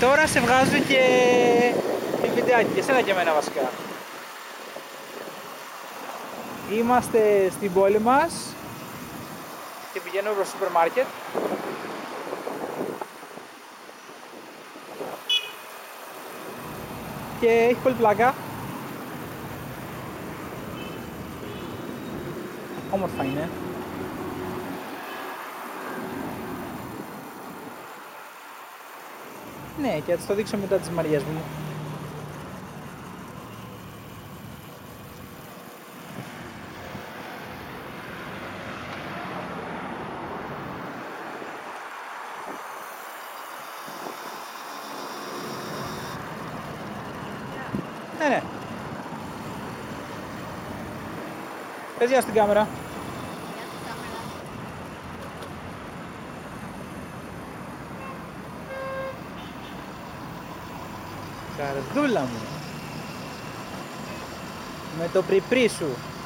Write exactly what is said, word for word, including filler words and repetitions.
Τώρα σε βγάζω και τη βιντεάκι, και εσένα και εμένα βασικά. Είμαστε στην πόλη μας και πηγαίνουμε προς το σούπερ μάρκετ. Και έχει πολύ πλάκα. Όμορφα είναι. Ναι, και θα της το δείξω μετά τις Μαριές μου. Ναι, ναι. Πες γεια στην κάμερα. Καρδούλα μου. Με το πριπρί σου.